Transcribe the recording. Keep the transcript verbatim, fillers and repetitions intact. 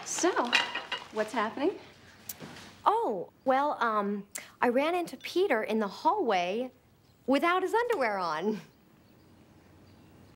So, what's happening? Oh, well, um, I ran into Peter in the hallway without his underwear on.